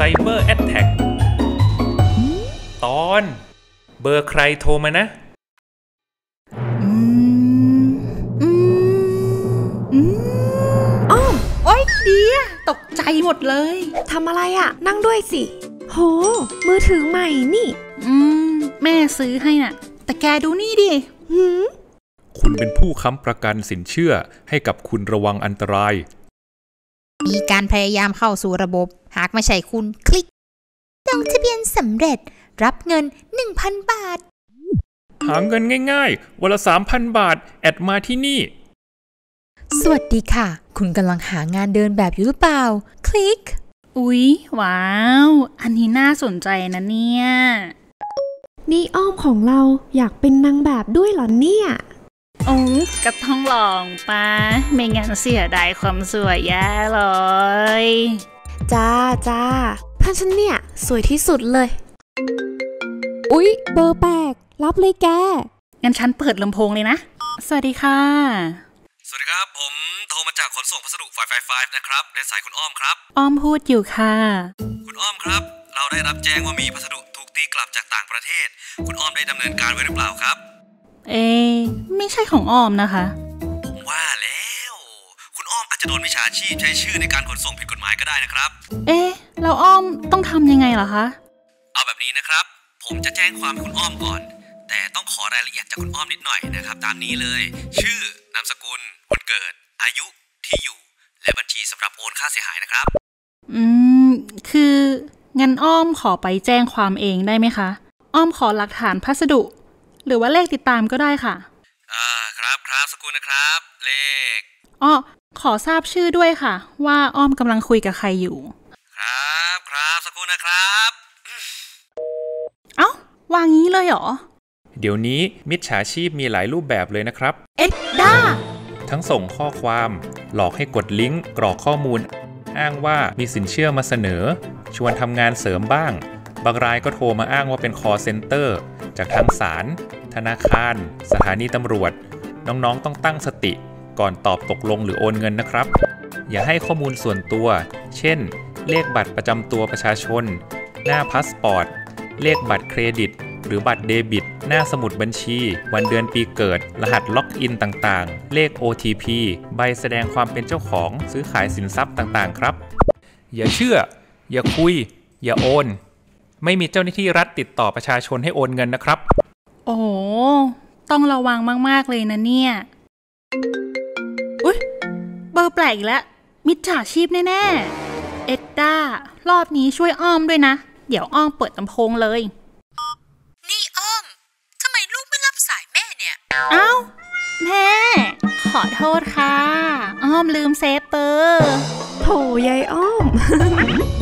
Cyber Attack ตอนเบอร์ใครโทรมานะอ้อมโอ๊ยเดียตกใจหมดเลยทำอะไรอะนั่งด้วยสิโหมือถือใหม่นี่แม่ซื้อให้น่ะแต่แกดูนี่ดิคุณเป็นผู้ค้ำประกันสินเชื่อให้กับคุณระวังอันตรายมีการพยายามเข้าสู่ระบบหากไม่ใช่คุณคลิกลงทะเบียนสำเร็จรับเงิน 1,000 บาทหาเงินง่ายๆวันละ 3,000 บาทแอดมาที่นี่สวัสดีค่ะคุณกำลังหางานเดินแบบอยู่หรือเปล่าคลิกอุ๊ยว้าวอันนี้น่าสนใจนะเนี่ยนี่อ้อมของเราอยากเป็นนางแบบด้วยเหรอเนี่ยก็ต้องลองปะไม่งั้นเสียดายความสวยแย่เลยจ้าเพื่อนฉันเนี่ยสวยที่สุดเลยอุ๊ยเบอร์แปลกรับเลยแกงั้นฉันเปิดลำโพงเลยนะสวัสดีค่ะสวัสดีครับผมโทรมาจากขนส่งพัสดุ555นะครับในสายคุณอ้อมครับอ้อมพูดอยู่ค่ะคุณอ้อมครับเราได้รับแจ้งว่ามีพัสดุถูกตีกลับจากต่างประเทศคุณอ้อมได้ดำเนินการไว้หรือเปล่าครับไม่ใช่ของอ้อมนะคะผมว่าแล้วคุณอ้อมอาจจะโดนมิจฉาชีพใช้ชื่อในการขนส่งผิดกฎหมายก็ได้นะครับแล้วอ้อมต้องทำยังไงล่ะคะเอาแบบนี้นะครับผมจะแจ้งความคุณอ้อมก่อนแต่ต้องขอรายละเอียดจากคุณอ้อมนิดหน่อยนะครับตามนี้เลยชื่อนามสกุลวันเกิดอายุที่อยู่และบัญชีสำหรับโอนค่าเสียหายนะครับคืองั้นอ้อมขอไปแจ้งความเองได้ไหมคะอ้อมขอหลักฐานพัสดุหรือว่าเลขติดตามก็ได้ค่ะครับสกุลนะครับเลขขอทราบชื่อด้วยค่ะว่าอ้อมกำลังคุยกับใครอยู่ครับสกุลนะครับวางงี้เลยเหรอเดี๋ยวนี้มิจฉาชีพมีหลายรูปแบบเลยนะครับด้าทั้งส่งข้อความหลอกให้กดลิงก์กรอกข้อมูลอ้างว่ามีสินเชื่อมาเสนอชวนทำงานเสริมบ้างบางรายก็โทรมาอ้างว่าเป็น call center จากทางศาลธนาคารสถานีตำรวจน้องๆต้องตั้งสติก่อนตอบตกลงหรือโอนเงินนะครับอย่าให้ข้อมูลส่วนตัวเช่นเลขบัตรประจำตัวประชาชนหน้าพาสปอร์ตเลขบัตรเครดิตหรือบัตรเดบิตหน้าสมุดบัญชีวันเดือนปีเกิดรหัสล็อกอินต่างๆเลข OTP ใบแสดงความเป็นเจ้าของซื้อขายสินทรัพย์ต่างๆครับอย่าเชื่ออย่าคุยอย่าโอนไม่มีเจ้าหน้าที่รัฐติดต่อประชาชนให้โอนเงินนะครับโอ้ต้องระวังมากๆเลยนะเนี่ยอุ๊ยเบอร์แปลกอีกแล้วมิจฉาชีพแน่ๆเอ็ดด้ารอบนี้ช่วยอ้อมด้วยนะเดี๋ยวอ้อมเปิดลำโพงเลยนี่อ้อมทำไมลูกไม่รับสายแม่เนี่ยแม่ขอโทษค่ะอ้อมลืมเซฟเบอร์โถยายอ้อม